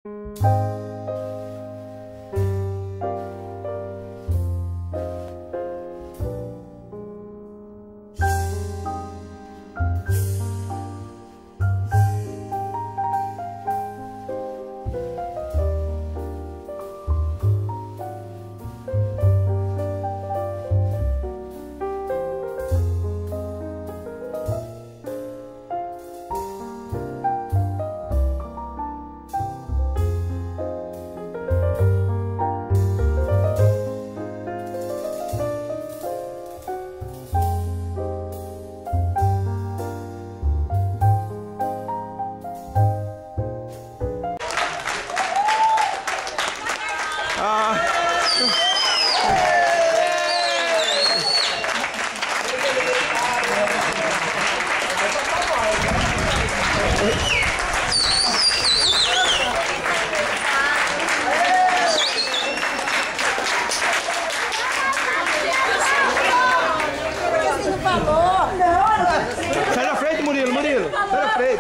Sai da frente, Murilo, Murilo. Sai da frente.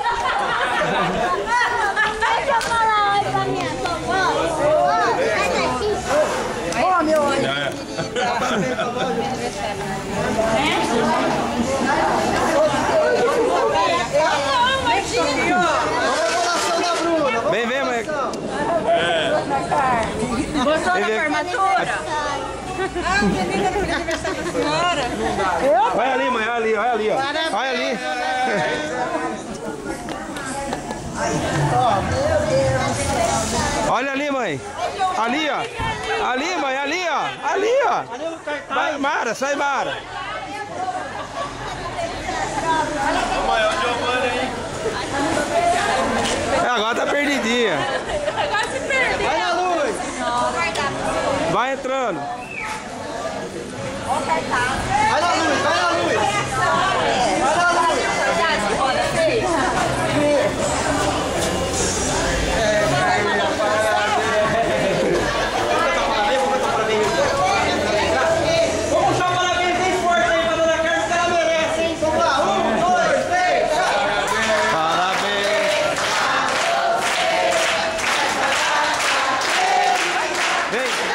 Deixa eu falar oi pra minha vovó. Sai daqui. Ó, meu olho. Vem, vem, mãe. Gostou da formatura? Ah, o menino do aniversário da senhora. Olha ali, mãe, olha ali, olha ali, ó. Olha ali. Olha ali, mãe. Ali, ó. Ali, mãe, ali, ó. Ali, ó. Vai, Mara, sai, Mara. Agora tá perdidinha. Agora se perdeu. Vai na luz. Vai entrando. Vai na luz, vai na luz. Vai na luz. Vamos puxar o parabéns bem forte aí pra dona Carmen, que ela merece, hein? Vamos lá, 1, 2, 3, Parabéns. Vem.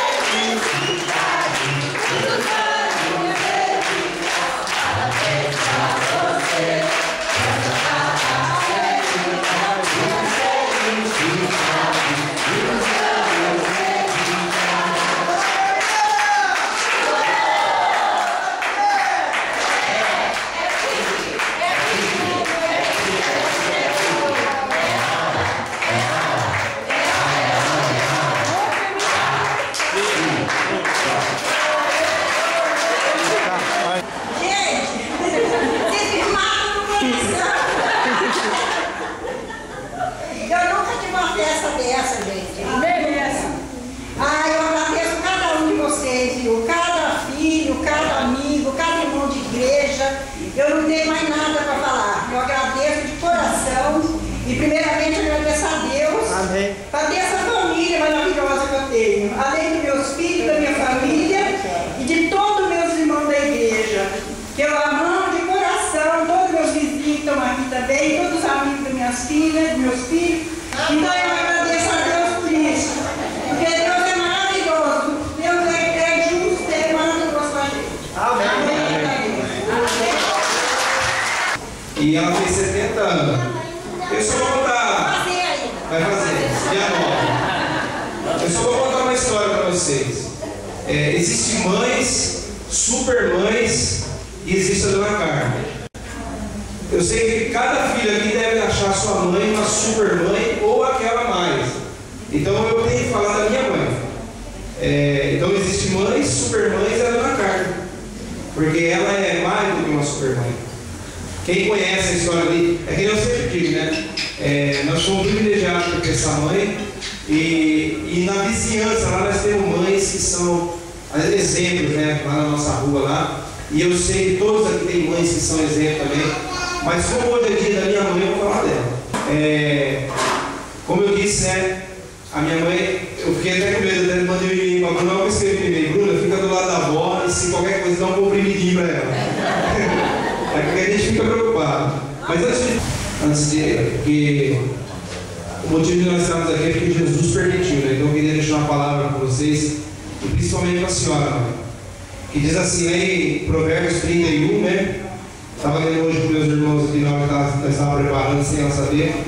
Eu nunca tive uma festa dessa, gente. Beleza. Ah, eu agradeço cada um de vocês, viu? Cada filho, cada amigo, cada irmão de igreja. Eu não tenho mais nada para falar. Eu agradeço de coração. E primeiramente agradeço a Deus. Amém. Para ter essa família maravilhosa que eu tenho. Além dos meus filhos, da minha família e de todos os meus irmãos da igreja. Que eu amo de coração, todos meus vizinhos que estão aqui também, todos os amigos das minhas filhas, dos meus filhos. Então eu agradeço a Deus por isso. Porque Deus é maravilhoso. Deus é justo, é maravilhoso com a gente. Amém. Amém. E ela fez 70 anos. Eu só vou contar. Vai fazer. Dia 9. Eu só vou contar uma história para vocês. Existem mães, super mães, e existe a dona Carmen. Eu sei que cada filho aqui deve achar sua mãe uma super mãe ou aquela mais. Então eu tenho que falar da minha mãe. Então existem mães, super mães e a dona Carmen. Porque ela é mais do que uma super mãe. Quem conhece a história ali, é que eu sempre digo, né? Nós fomos privilegiados por ter essa mãe. E na vizinhança lá nós temos mães que são exemplos, né? Lá na nossa rua lá. E eu sei que todos aqui têm mães que são exemplos também. Mas como hoje é dia da minha mãe, eu vou falar dela. Como eu disse, né? A minha mãe, eu fiquei até com medo, né? Mandei um e-mail para a Bruna, eu escrevi e-mail, Bruna, fica do lado da avó e se qualquer coisa dá um comprimidinho para ela. É porque a gente fica preocupado. Mas antes de porque o motivo de nós estarmos aqui é porque Jesus permitiu, né? Então eu queria deixar uma palavra para vocês, e principalmente para a senhora, né? Que diz assim, né, em Provérbios 31, né? Estava lendo hoje com meus irmãos aqui na hora que nós estávamos preparando, sem ela saber.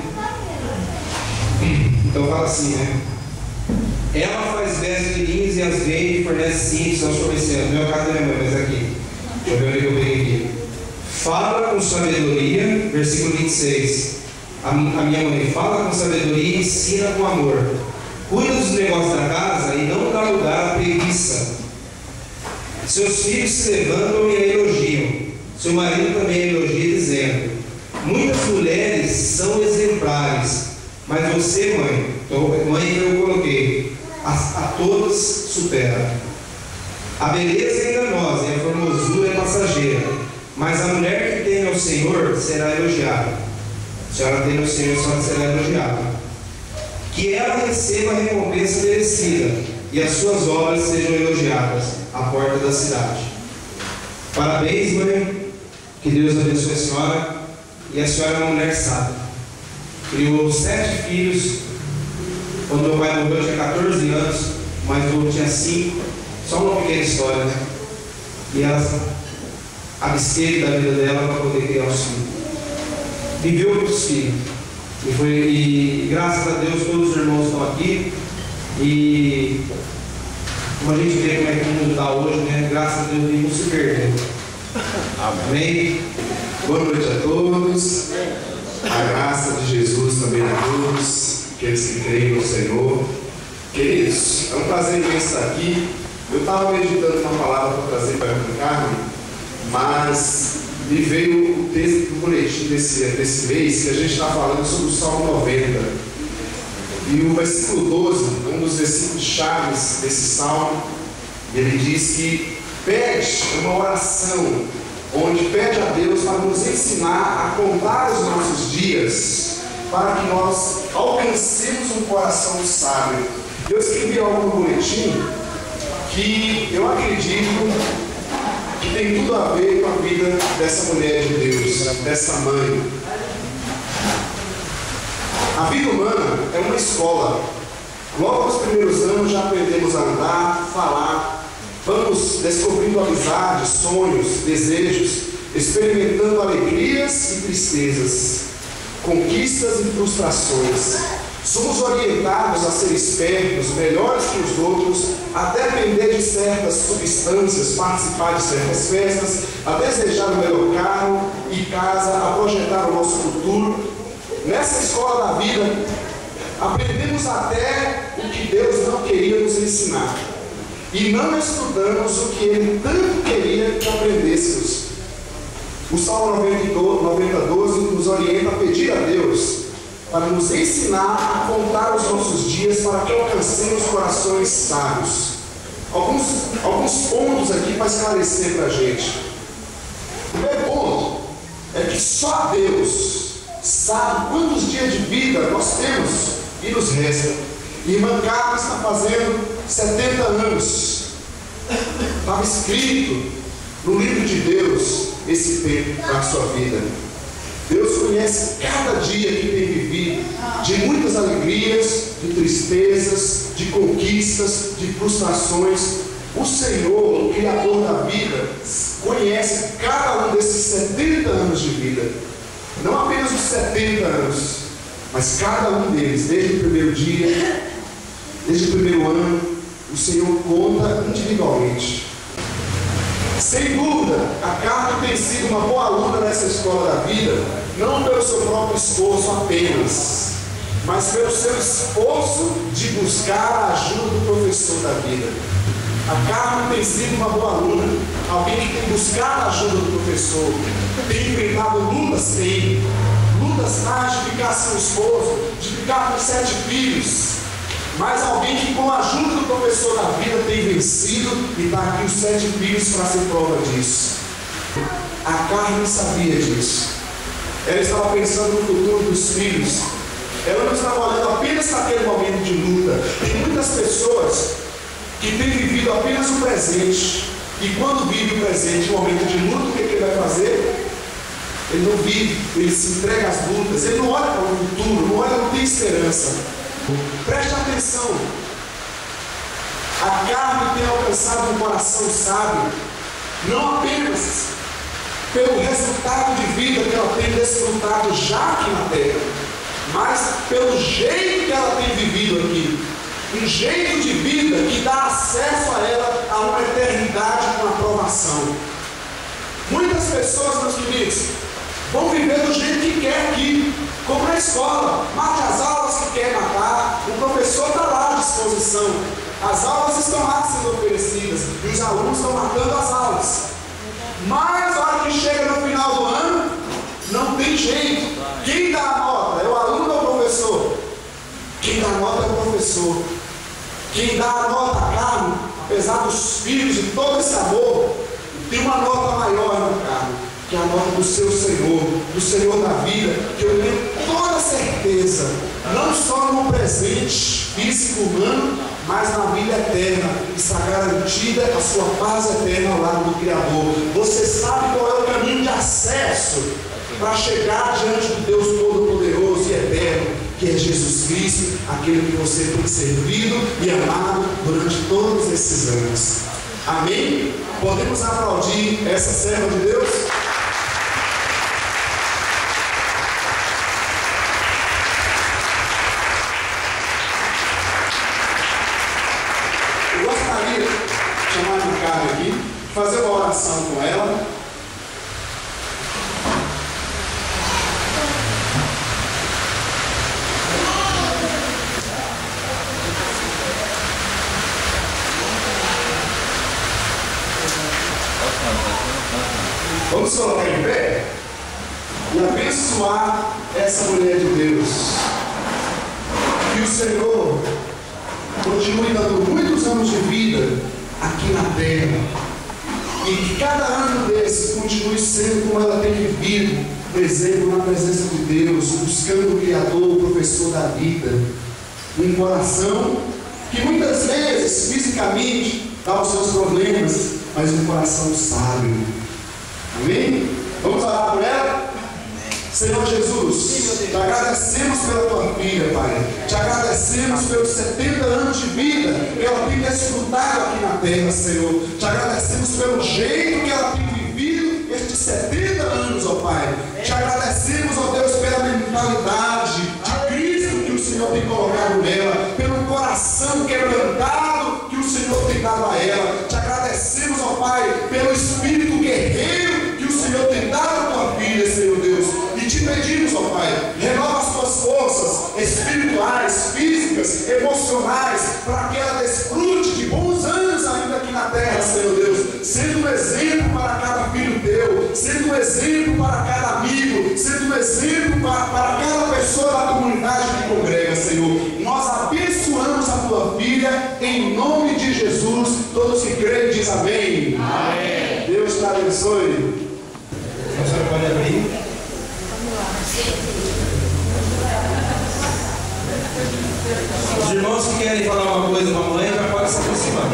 Então fala assim, né? Ela faz vestes de linhos e as vende e fornece cintos aos comerciantes. Não é o caso da minha mãe, mas aqui. Deixa eu ver onde eu peguei aqui. Fala com sabedoria, versículo 26. A minha mãe fala com sabedoria e ensina com amor. Cuida dos negócios da casa e não dá lugar à preguiça. Seus filhos se levantam e a elogiam. Seu marido também a elogia, dizendo: muitas mulheres são exemplares, mas você, mãe, então, mãe que eu coloquei, a todas supera. A beleza é enganosa e a formosura é passageira, mas a mulher que teme ao Senhor será elogiada. A senhora teme ao Senhor, a senhora será elogiada. Que ela receba a recompensa merecida e as suas obras sejam elogiadas à porta da cidade. Parabéns, mãe. Que Deus abençoe a senhora. E a senhora é uma mulher sábia. Criou 7 filhos. Quando meu pai morreu, eu tinha 14 anos, mas eu tinha 5. Só uma pequena história, né? E ela absteve da vida dela para poder criar os filhos. Viveu muitos filhos. E graças a Deus todos os irmãos estão aqui. E como a gente vê como é que o mundo está hoje, né? Graças a Deus nenhum se perdeu. Amém? Boa noite a todos. A graça de Jesus também a todos, aqueles que creem no Senhor. Queridos, é um prazer imenso estar aqui. Eu estava meditando uma palavra para trazer para a Carmen, mas me veio o texto do boletim desse mês, que a gente está falando sobre o Salmo 90. E o versículo 12, um dos versículos chaves desse salmo, ele diz que pede uma oração, onde pede a Deus para nos ensinar a contar os nossos dias, para que nós alcancemos um coração sábio. Eu escrevi algo no boletim que eu acredito que tem tudo a ver com a vida dessa mulher de Deus, dessa mãe. A vida humana é uma escola. Logo nos primeiros anos já aprendemos a andar, falar, vamos descobrindo amizades, sonhos, desejos, experimentando alegrias e tristezas, conquistas e frustrações. Somos orientados a ser espertos, melhores que os outros, a depender de certas substâncias, participar de certas festas, a desejar o melhor carro e casa, a projetar o nosso futuro. Nessa escola da vida, aprendemos até o que Deus não queria nos ensinar. E não estudamos o que Ele tanto queria que aprendêssemos. O Salmo 90:12 nos orienta a pedir a Deus para nos ensinar a contar os nossos dias para que alcancemos corações sábios. Alguns pontos aqui para esclarecer para a gente. O primeiro ponto é que só Deus sabe quantos dias de vida nós temos e nos resta. Irmã Carmen está fazendo 70 anos. Estava escrito no livro de Deus esse tempo para a sua vida. Deus conhece cada dia que tem vivido, de muitas alegrias, de tristezas, de conquistas, de frustrações. O Senhor, o Criador da vida, conhece cada um desses 70 anos de vida. Não apenas os 70 anos, mas cada um deles, desde o primeiro dia, desde o primeiro ano, o Senhor conta individualmente. Sem dúvida, a Carmen tem sido uma boa aluna nessa escola da vida, não pelo seu próprio esforço apenas, mas pelo seu esforço de buscar a ajuda do professor da vida. A Carmen tem sido uma boa aluna, alguém que tem buscado a ajuda do professor, tem enfrentado lutas, de ficar sem esposo, de ficar com 7 filhos, mas alguém que com a ajuda do professor da vida tem vencido e está aqui os 7 filhos para ser prova disso. A Carmen sabia disso. Ela estava pensando no futuro dos filhos. Ela não estava olhando apenas naquele momento de luta. Tem muitas pessoas que têm vivido apenas o presente. E quando vive o presente, o momento de luta, o que ele vai fazer? ele não vive, ele se entrega às lutas, ele não olha para o futuro, não olha, não tem esperança. Preste atenção. A carne tem alcançado um coração sábio, não apenas pelo resultado de vida que ela tem desfrutado já aqui na terra, mas pelo jeito que ela tem vivido aqui. Um jeito de vida que dá acesso a ela a uma eternidade com aprovação. Muitas pessoas, meus queridos, vão viver do jeito que quer aqui, como na escola. Mate as aulas que quer matar, o professor está lá à disposição, as aulas estão lá sendo oferecidas e os alunos estão matando as aulas. Mas a hora que chega no final do ano, não tem jeito. Quem dá a nota? É o aluno ou o professor? Quem dá a nota é o professor. Quem dá a nota a carne, apesar dos filhos e todo esse amor, tem uma nota maior no carne, que é a nota do seu Senhor, do Senhor da vida, que eu tenho toda certeza, não só no presente físico humano, mas na vida eterna, está garantida a sua paz eterna ao lado do Criador. Você sabe qual é o caminho de acesso para chegar diante do Deus Todo-Poderoso e Eterno, que é Jesus Cristo, aquele que você tem servido e amado durante todos esses anos. Amém? Podemos aplaudir essa serva de Deus? Eu gostaria de chamar a Ricardo aqui, fazer uma oração com ela. Vamos colocar em pé e abençoar essa mulher de Deus. Que o Senhor continue dando muitos anos de vida aqui na terra. E que cada ano desse continue sendo como ela tem vivido, por exemplo, na presença de Deus, buscando o Criador, o professor da vida. Um coração que muitas vezes, fisicamente, dá os seus problemas, mas um coração sábio. Amém? Vamos orar por ela? Senhor Jesus, te agradecemos pela tua filha, Pai. Te agradecemos pelos 70 anos de vida que ela tem desfrutado aqui na terra, Senhor. Te agradecemos pelo jeito que ela tem vivido estes 70 anos, ó Pai. Te agradecemos, ó Deus, pela mentalidade de Cristo que o Senhor tem colocado nela, pelo coração quebrantado que o Senhor tem dado a ela. Te agradecemos, ó Pai, pelo espírito guerreiro que o Senhor tem dado à tua filha, Senhor Deus. E te pedimos, ó Pai, renova as tuas forças espirituais, físicas, emocionais, para que ela desfrute de bons anos ainda aqui na terra, Senhor Deus, sendo um exemplo para cada filho teu, sendo um exemplo para cada amigo, sendo um exemplo para cada pessoa da comunidade que congrega, Senhor. Nós abençoamos a tua filha em nome de Jesus. Todos que creem dizem amém. Amém. Deus te abençoe. A senhora pode abrir? Os irmãos que querem falar uma coisa para a mãe já podem se aproximar.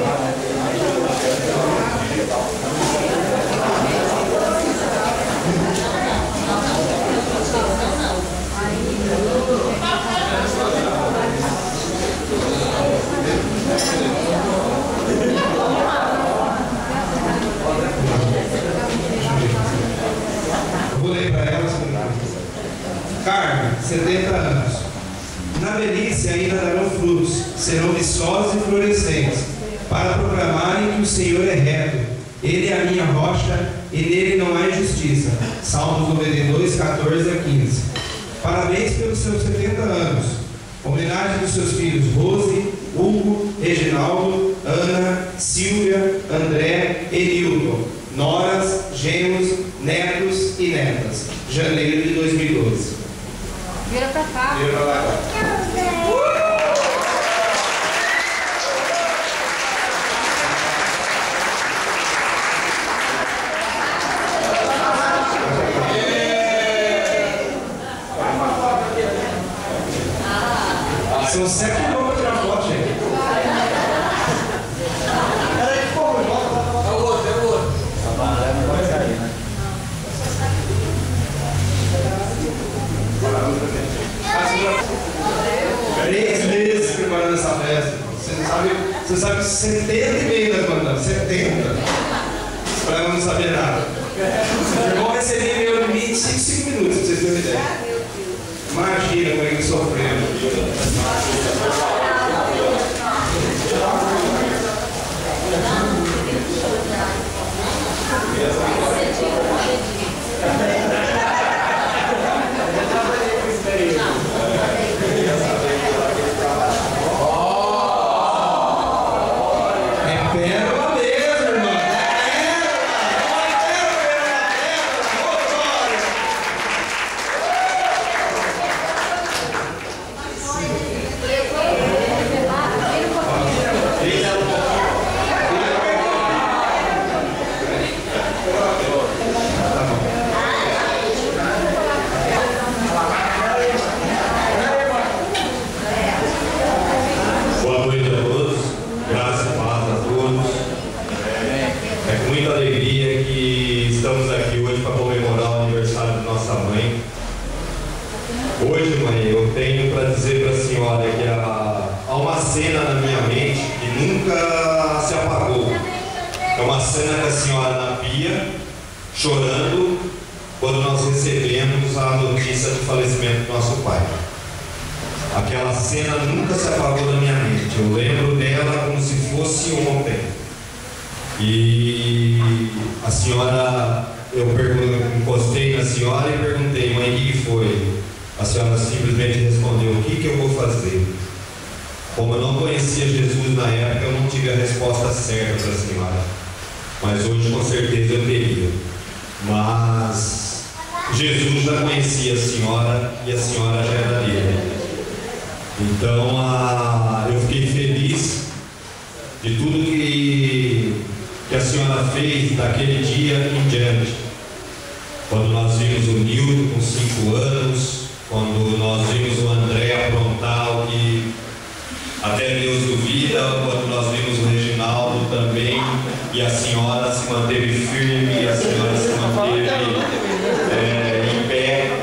Vou ler para elas. Carmen, 70 anos. Na velhice ainda darão frutos, serão viçosos e florescentes, para proclamarem que o Senhor é reto. Ele é a minha rocha, e nele não há injustiça. Salmos 92, 14 a 15. Parabéns pelos seus 70 anos. Homenagem dos seus filhos Rose, Hugo, Reginaldo, Ana, Silvia, André e Nilton. Noras, genros, netos e netas. Janeiro de 2012. Vira pra cá. Vira pra lá. São 7 minutos para tirar foto, gente. Peraí, por favor, volta. É o outro. A banana não vai sair, né? palestra. Você sabe 70,5 da conta, 70. Para não saber nada. O irmão recebia meu de 25 minutos, pra vocês terem uma ideia. Imagina como ele sofreu. Hoje, mãe, eu tenho para dizer para a senhora que há uma cena na minha mente que nunca se apagou. É uma cena da senhora na pia, chorando, quando nós recebemos a notícia do falecimento do nosso pai. Aquela cena nunca se apagou da minha mente. Eu lembro dela como se fosse ontem. E a senhora, eu encostei na senhora e perguntei, mãe, o que foi? A senhora simplesmente respondeu, o que eu vou fazer? Como eu não conhecia Jesus na época, eu não tive a resposta certa para a senhora. Mas hoje com certeza eu teria. Mas Jesus já conhecia a senhora e a senhora já era dele. Então eu fiquei feliz de tudo que a senhora fez daquele dia em diante. Quando nós vimos o Nildo com 5 anos, quando nós vimos o André aprontar o que até Deus duvida, quando nós vimos o Reginaldo também, e a senhora se manteve firme, e a senhora se manteve em pé,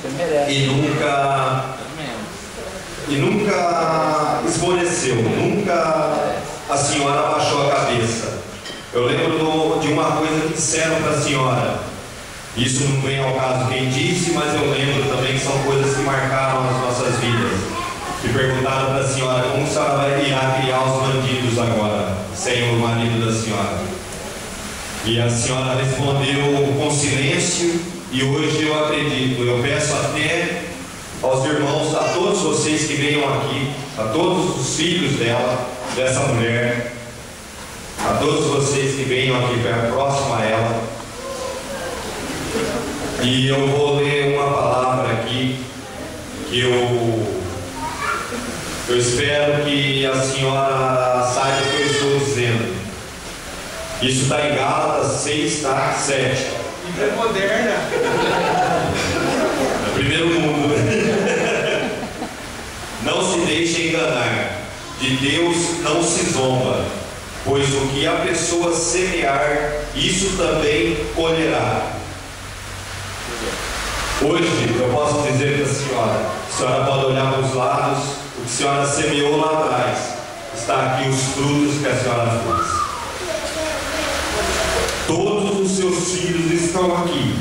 e nunca esmoreceu, nunca a senhora abaixou a cabeça. Eu lembro de uma coisa que disseram para a senhora. Isso não vem ao caso quem disse, mas eu lembro também que são coisas que marcaram as nossas vidas. E perguntaram para a senhora como a senhora irá criar os bandidos agora, sem o marido da senhora. E a senhora respondeu com silêncio, e hoje eu acredito, eu peço até aos irmãos, a todos vocês que venham aqui, a todos os filhos dela, dessa mulher, a todos vocês que venham aqui próximo a ela. E eu vou ler uma palavra aqui que eu espero que a senhora saiba o que eu estou dizendo. Isso está em Gálatas 6, tá? 7. É moderna. É primeiro mundo. Não se deixe enganar. De Deus não se zomba, pois o que a pessoa semear, isso também colherá. Hoje eu posso dizer para a senhora pode olhar para os lados, o que a senhora semeou lá atrás, está aqui os frutos que a senhora fez. Todos os seus filhos estão aqui.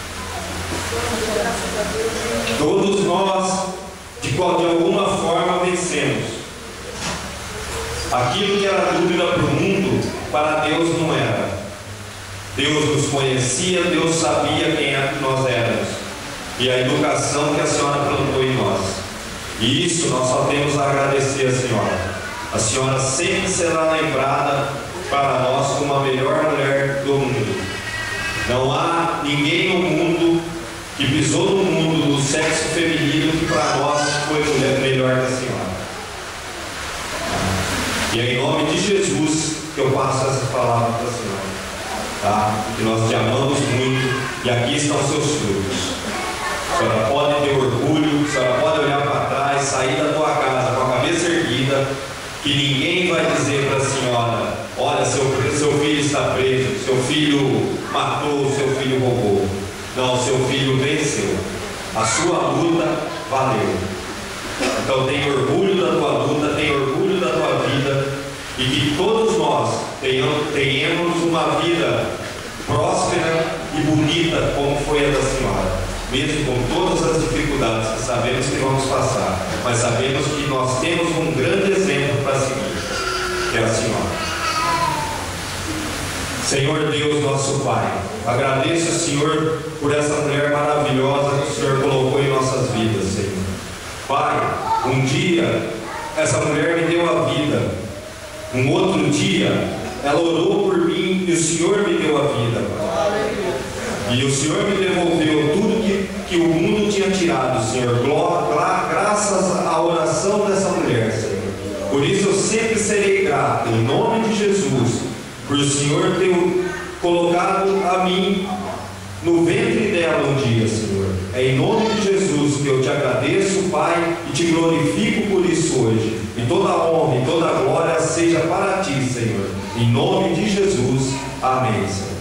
Todos nós, de alguma forma, vencemos. Aquilo que era dúvida para o mundo, para Deus não era. Deus nos conhecia, Deus sabia quem nós éramos. E a educação que a senhora plantou em nós. E isso nós só temos a agradecer a senhora. A senhora sempre será lembrada para nós como a melhor mulher do mundo. Não há ninguém no mundo que pisou no mundo do sexo feminino que para nós foi mulher melhor que a senhora. E é em nome de Jesus que eu passo essa palavra para a senhora. Tá? Que nós te amamos muito e aqui estão seus frutos. A senhora pode ter orgulho, a senhora pode olhar para trás, sair da tua casa com a cabeça erguida, que ninguém vai dizer para a senhora, olha, seu filho está preso, seu filho matou, seu filho roubou. Não, seu filho venceu. A sua luta valeu. Então tem orgulho da tua luta, tem orgulho da tua que todos nós tenhamos uma vida próspera e bonita como foi a da senhora, mesmo com todas as dificuldades que sabemos que vamos passar, mas sabemos que nós temos um grande exemplo para seguir, que é a senhora. Senhor Deus, nosso Pai, agradeço, Senhor, por essa mulher maravilhosa que o Senhor colocou em nossas vidas, Senhor. Pai, um dia essa mulher me deu a vida, um outro dia ela orou por mim e o Senhor me deu a vida, Pai. E o Senhor me devolveu tudo que o mundo tinha tirado, Senhor, graças à oração dessa mulher, Senhor. Por isso eu sempre serei grato, em nome de Jesus, por o Senhor ter colocado a mim no ventre dela um dia, Senhor. É em nome de Jesus que eu te agradeço, Pai, e te glorifico por isso hoje. E toda a honra e toda a glória seja para ti, Senhor. Em nome de Jesus. Amém, Senhor.